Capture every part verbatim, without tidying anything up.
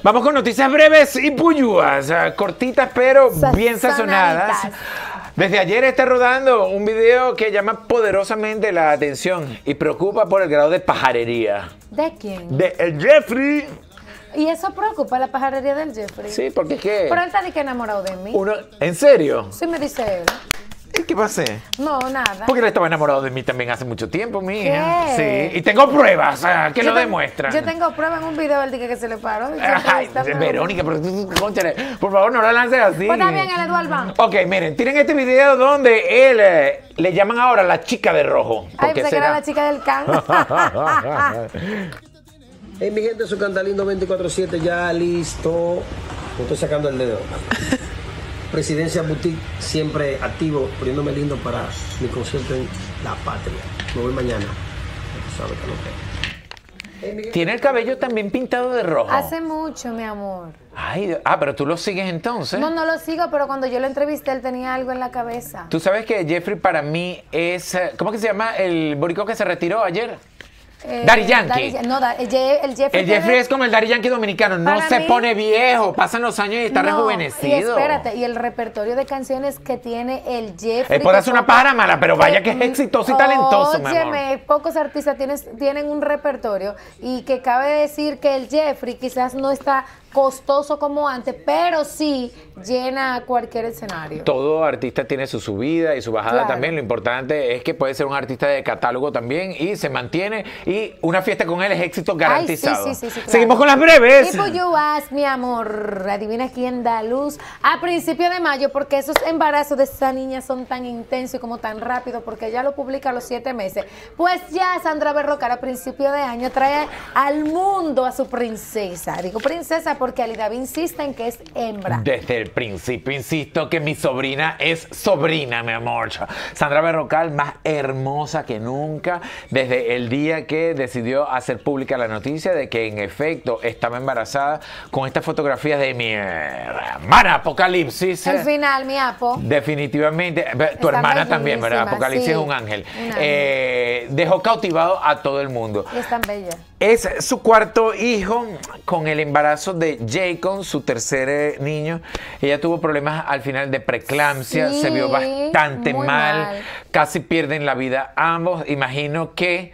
Vamos con noticias breves y puyúas, cortitas pero bien sazonadas. Desde ayer está rodando un video que llama poderosamente la atención y preocupa por el grado de pajarería. ¿De quién? De el Jeffrey. ¿Y eso preocupa, la pajarería del Jeffrey? Sí, porque es que... Pero él está de que enamorado de mí. Uno, ¿en serio? Sí, me dice él. ¿Y qué pasé? No, nada. Porque él estaba enamorado de mí también hace mucho tiempo, mija. ¿Qué? Sí, y tengo pruebas ah, que yo lo te, demuestran. Yo tengo pruebas en un video del día que se le paró. Ay, Verónica, pero tú, cónchale, por favor, no la lances así. Pues está bien, el Eduardo Banco. Ok, miren, tienen este video donde él eh, le llaman ahora la chica de rojo. Ay, pensé que era la chica del can. Hey, mi gente, su Cantalindo veinticuatro siete ya listo. Me estoy sacando el dedo. Presidencia Boutique, siempre activo, poniéndome lindo para mi concierto en La Patria. Me voy mañana. Tú sabes que no creo. Hey, Tiene el cabello también pintado de rojo. Hace mucho, mi amor. Ay, ah, pero tú lo sigues entonces. No, no lo sigo, pero cuando yo lo entrevisté, él tenía algo en la cabeza. Tú sabes que Jeffrey para mí es... ¿Cómo que se llama el boricua que se retiró ayer? Eh, Daddy Yankee. Daddy, no, el, Je el Jeffrey. El Jeffrey es como el Daddy Yankee dominicano. No se mí, pone viejo, pasan los años y está no, rejuvenecido. Y espérate, y el repertorio de canciones que tiene el Jeffrey. Él puede hacer una pájara mala, pero vaya que es exitoso y talentoso, mi amor. Óyeme, pocos artistas tienes, tienen un repertorio y que cabe decir que el Jeffrey quizás no está costoso como antes, pero sí llena cualquier escenario. Todo artista tiene su subida y su bajada Claro. también. Lo importante es que puede ser un artista de catálogo también y se mantiene y una fiesta con él es éxito garantizado. Ay, sí, sí, sí, sí, claro. Seguimos con las breves. Y pues you ask, mi amor, adivina quién da luz a principio de mayo, porque esos embarazos de esa niña son tan intensos y como tan rápido, porque ella lo publica a los siete meses. Pues ya Sandra Berrocal a principio de año trae al mundo a su princesa. Digo princesa porque Ali David insiste en que es hembra. Desde el principio insisto que mi sobrina es sobrina, mi amor. Sandra Berrocal, más hermosa que nunca, desde el día que decidió hacer pública la noticia de que en efecto estaba embarazada con estas fotografías de mi hermana Apocalipsis. El final, mi apo. Definitivamente. Tu Está hermana también, ¿verdad? bellísima, Apocalipsis sí. es un ángel. Un ángel. Eh, dejó cautivado a todo el mundo. Y es tan bella. Es su cuarto hijo con el embarazo de Jacob, su tercer eh, niño. Ella tuvo problemas al final de preeclampsia, Sí, se vio bastante muy mal, mal. casi pierden la vida ambos. Imagino que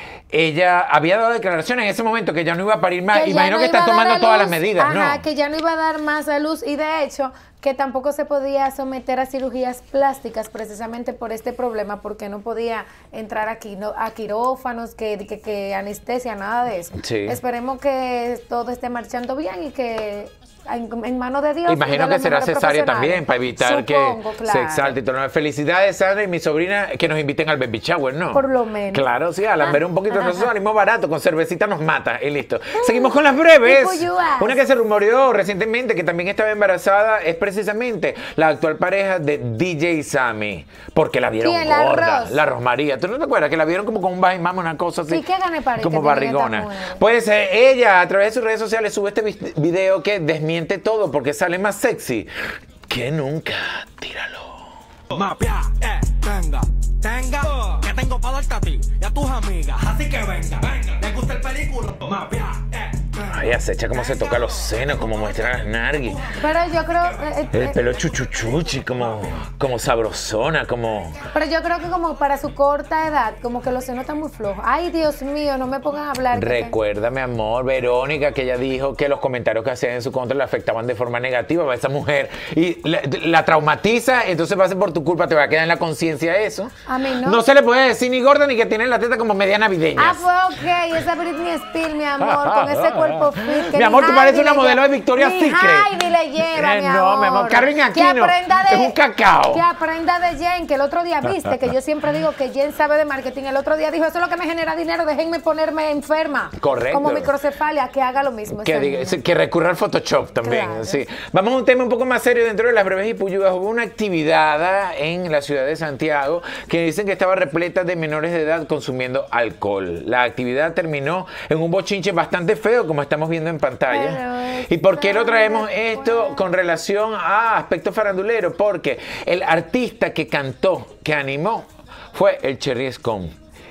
ella había dado declaraciones en ese momento que ya no iba a parir más. Que ya Imagino no que iba está a dar tomando a todas las luz, medidas, ajá, ¿no? que ya no iba a dar más a luz y de hecho que tampoco se podía someter a cirugías plásticas precisamente por este problema, porque no podía entrar aquí no, a quirófanos, que, que, que anestesia, nada de eso. Sí. Esperemos que todo esté marchando bien y que en, en manos de Dios. Imagino que será cesárea también para evitar Supongo, que claro. se exalte y todo. Felicidades, Sandra y mi sobrina, que nos inviten al baby shower, ¿no? Por lo menos. Claro, sí, a lamber un poquito. Nosotros salimos barato, con cervecita nos mata y listo. Seguimos con las breves. Una que se rumoreó recientemente que también estaba embarazada es precisamente la actual pareja de D J Sammy, porque la vieron ¿Quién? La gorda, Ros. la Rosmaría. ¿Tú no te acuerdas que la vieron como con un bajo y mama, una cosa así? Sí, ¿qué gane para como que tiene esta barrigona. mujer? Pues eh, ella a través de sus redes sociales sube este vi- video que desmiente todo porque sale más sexy que nunca. Tíralo. Mapia, eh, tenga, tenga, que tengo para darte a ti y a tus amigas. Así que venga, venga, ¿les gusta el película? Mapia, eh, tenga. Ay, acecha cómo se toca los senos, como muestra las narguis. Pero yo creo eh, El eh, pelo chuchuchuchi, como, como sabrosona, como... pero yo creo que como para su corta edad, como que los senos están muy flojos. Ay, Dios mío, no me pongan a hablar. que te- Recuerda, mi amor, Verónica, que ella dijo que los comentarios que hacían en su contra le afectaban de forma negativa a esa mujer y la, la traumatiza, entonces va a ser por tu culpa, te va a quedar en la conciencia eso. A mí no. No se le puede decir ni gorda ni que tiene la teta como media navideña. Ah, pues ok, esa Britney Spears, mi amor, con ese cuerpo fit. que Mi amor, ni tú pareces Heidi una le modelo de lle- Victoria's ni Secret. Heidi le lleva, Eh, mi no, amor. mi amor, Carmen Que Aquino aprenda de, es un cacao. Que aprenda de Jen, que el otro día viste, que yo siempre digo que Jen sabe de marketing. El otro día dijo, eso es lo que me genera dinero, déjenme ponerme enferma. Correcto. Como microcefalia, que haga lo mismo. Que, esa diga- niña. que recurra al Photoshop también. Claro. Sí. Vamos a un tema un poco más serio dentro de las breves y puyudas. Hubo una actividad en la ciudad de Santiago que dicen que estaba repleta de menores de edad consumiendo alcohol. La actividad terminó en un bochinche bastante feo, como estamos viendo en pantalla. Pero ¿Y por qué lo está traemos después. esto con relación a aspecto farandulero? Porque el artista que cantó, que animó, fue el Cherry Scone.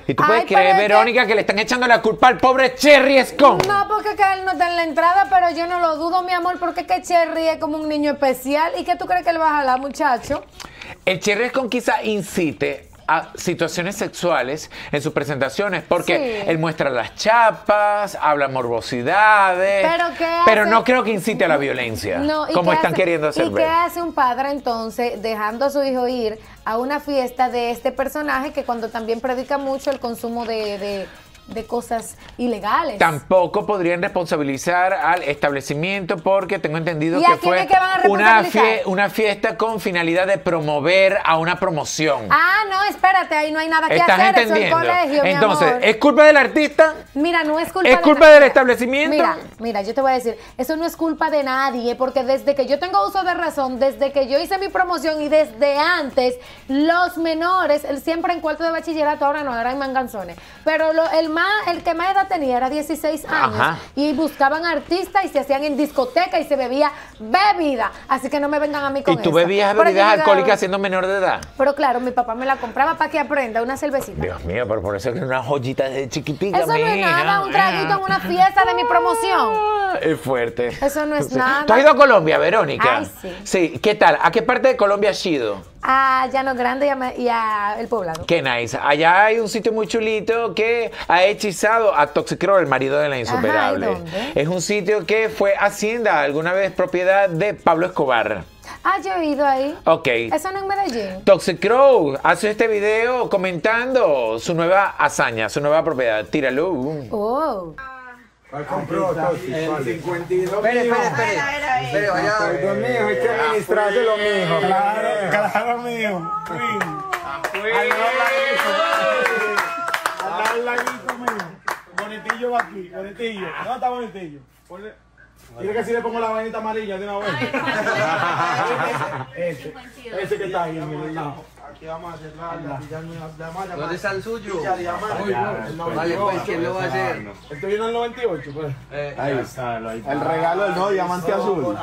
Y tú puedes Ay, creer, pero es Verónica, que... que le están echando la culpa al pobre Cherry Escon. No, porque que él no está en la entrada, pero yo no lo dudo, mi amor, porque que Cherry es como un niño especial. ¿Y qué tú crees que él va a jalar, muchacho? El Cherry Escon quizá incite a situaciones sexuales en sus presentaciones, porque Sí. él muestra las chapas, habla morbosidades, ¿Pero qué pero hace? no creo que incite a la violencia, No, ¿y como qué están hace- queriendo hacer ¿Y qué ver. hace un padre entonces dejando a su hijo ir a una fiesta de este personaje que cuando también predica mucho el consumo de, de, de cosas ilegales? Tampoco podrían responsabilizar al establecimiento porque tengo entendido ¿Y que a quién fue es que van a una, responsabilizar? fie- una fiesta con finalidad de promover a una promoción. Ah, no, espérate, ahí no hay nada que ¿Estás hacer, entendiendo? eso es colegio, mi Entonces, amor. ¿es culpa del artista? Mira, no es culpa ¿Es de culpa na- del mira, establecimiento? Mira, mira, yo te voy a decir, eso no es culpa de nadie, porque desde que yo tengo uso de razón, desde que yo hice mi promoción y desde antes, los menores, el- siempre en cuarto de bachillerato, ahora no, eran manganzones, pero lo- el más, el que más edad tenía era dieciséis años, Ajá. y buscaban artistas y se hacían en discoteca y se bebía bebida, así que no me vengan a mí con ¿Y tú eso. bebías Pero yo bebidas llegaba- alcohólicas siendo menor de edad? Pero claro, mi papá me la compraba para que aprenda una cervecita. Dios mío, pero por eso es que una joyita de chiquitica, Eso no es mija. nada, un traguito en una fiesta de mi promoción. Ah, es fuerte. Eso no es Sí. nada. ¿Tú has ido a Colombia, Verónica? Ay, sí. Sí, ¿qué tal? ¿A qué parte de Colombia has ido? A Llano Grande y a, Ma- y a El Poblado. Qué nice. Allá hay un sitio muy chulito que ha hechizado a Toxicrow, el marido de la insuperable. Ajá, ¿y dónde? Es un sitio que fue hacienda, alguna vez propiedad de Pablo Escobar. Ah, yo he ido ahí. Ok. Eso no es en Medellín. Toxicrow hace este video comentando su nueva hazaña, su nueva propiedad. Tíralo. Oh. ¿Cuál compró? El cincuenta y dos. Espere, espere, espere. Espere, vaya. Perdón, mijo, hay que administrárselo, mijo. Claro, claro, mijo. Al lado del laguito, mijo. Bonitillo va aquí, bonitillo. ¿Dónde está bonitillo? Ponle. Dile que si le pongo la vainita amarilla de una vez. Ese, ese que está ahí, mira. Aquí vamos a cerrar la diamante. ¿Dónde está el suyo? Vale, pues, ¿quién lo va a hacer? Estoy viendo el noventa y ocho, pues. Ahí está, el regalo del nuevo diamante azul.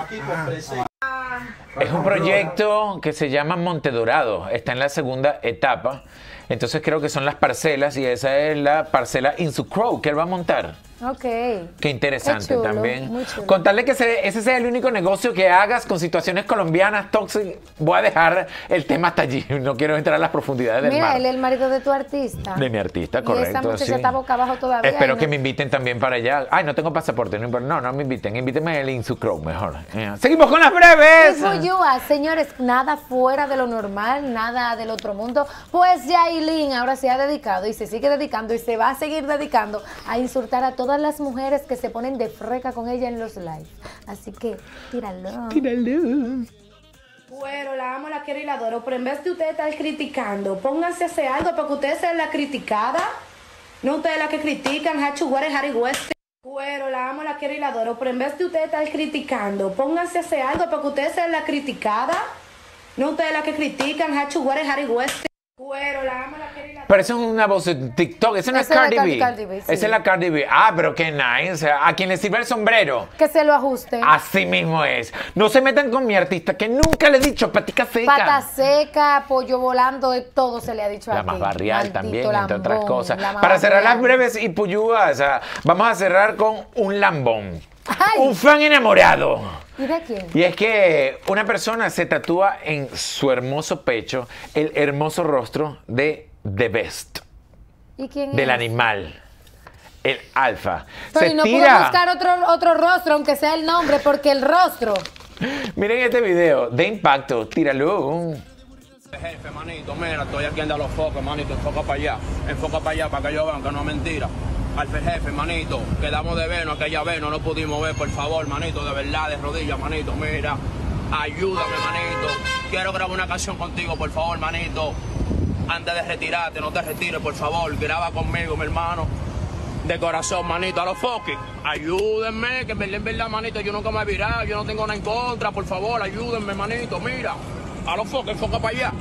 Es un proyecto que se llama Monte Dorado. Está en la segunda etapa. Entonces creo que son las parcelas y esa es la parcela Insucrow que él va a montar. Ok. Qué interesante Qué chulo, también. muy chulo. Contarle que ese, ese sea el único negocio que hagas con situaciones colombianas toxic. Voy a dejar el tema hasta allí. No quiero entrar a las profundidades del Mira, mar. él es el marido de tu artista. De mi artista, Y correcto. esa muchacha sí. está boca abajo todavía. Espero y que no- me inviten también para allá. Ay, no tengo pasaporte. No, importa. no, no me inviten. Invítenme el Insucrow mejor. Eh, Seguimos con las breves. Y Fuyúa, señores, nada fuera de lo normal, nada del otro mundo. Pues Yailin ahora se ha dedicado y se sigue dedicando y se va a seguir dedicando a insultar a todas las mujeres que se ponen de freca con ella en los lives. Así que, tíralo. Tíralo. Bueno, la amo, la quiero y la adoro, pero en vez de ustedes estar criticando, pónganse a hacer algo para que ustedes sean la criticada. No ustedes las que critican, Hachu Guare, Harry West. Bueno, la amo, la quiero y la adoro, pero en vez de ustedes estar criticando, pónganse a hacer algo para que ustedes sean la criticada. No ustedes las que critican, Hachu Guare, Harry West. Bueno, la amo, la quiero y la adoro. Pero eso es una voz de TikTok. Esa no es Esa es la Cardi Cardi- B. Cardi B, sí. Esa es la Cardi B. Ah, pero qué nice. O sea, a quien le sirve el sombrero. Que se lo ajuste. Así mismo es. No se metan con mi artista, que nunca le he dicho patica seca. Pata seca, pollo volando, de todo se le ha dicho La aquí. más barrial Maldito también, entre otras lambón, cosas. la más Para cerrar las barrial. breves y puyúas, o sea, vamos a cerrar con un lambón. Ay. Un fan enamorado. ¿Y de quién? Y es que una persona se tatúa en su hermoso pecho el hermoso rostro de The Best, ¿Y quién del es? animal, el alfa. Pero se y no puedo tira. buscar otro, otro rostro, aunque sea el nombre, porque el rostro. Miren este video de impacto. Tíralo. Jefe, manito, mira, estoy aquí anda los focos, manito, enfoca para allá, enfoca para allá para que ellos vean que no es mentira. Alfa jefe, manito, quedamos de vernos, aquella vez no nos pudimos ver, por favor, manito, de verdad, de rodillas, manito, mira, ayúdame, manito, quiero grabar una canción contigo, por favor, manito, antes de retirarte, no te retires, por favor, graba conmigo, mi hermano, de corazón, manito, a los foques, ayúdenme, que en verdad, en verdad, manito, yo nunca me he virado, yo no tengo nada en contra, por favor, ayúdenme, manito, mira, a los foques, enfoca para allá.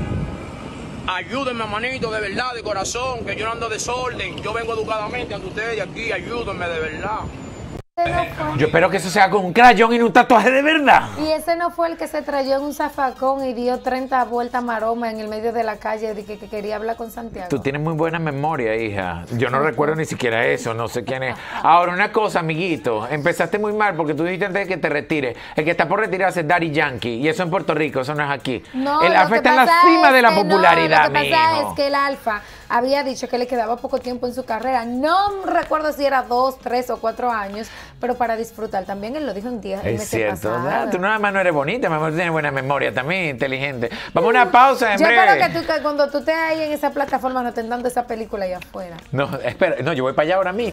Ayúdenme, manito, de verdad, de corazón, que yo no ando desorden. Yo vengo educadamente ante ustedes aquí, ayúdenme de verdad. Ese no fue. Yo espero que eso sea con un crayón y no un tatuaje de verdad. Y ese no fue el que se trayó en un zafacón y dio treinta vueltas maroma en el medio de la calle de que, que quería hablar con Santiago. Tú tienes muy buena memoria, hija. Yo no recuerdo ni siquiera eso, no sé quién es. Ahora, una cosa, amiguito. Empezaste muy mal porque tú dijiste antes de que te retires. El que está por retirarse es Daddy Yankee. Y eso en Puerto Rico, eso no es aquí. No, el lo Alfa que está en la pasa cima es de la que no, popularidad, Lo que pasa mijo. es que el Alfa había dicho que le quedaba poco tiempo en su carrera. No recuerdo si era dos, tres o cuatro años, pero para disfrutar también. Él lo dijo en diez Es meses cierto, pasados. ¿verdad? Tú nada más no eres bonita, mi amor, tú tienes buena memoria también, inteligente. Vamos a una pausa en Yo breve. espero que, tú, que cuando tú estés ahí en esa plataforma no estén dando esa película allá afuera. No, espera, no, yo voy para allá ahora mismo.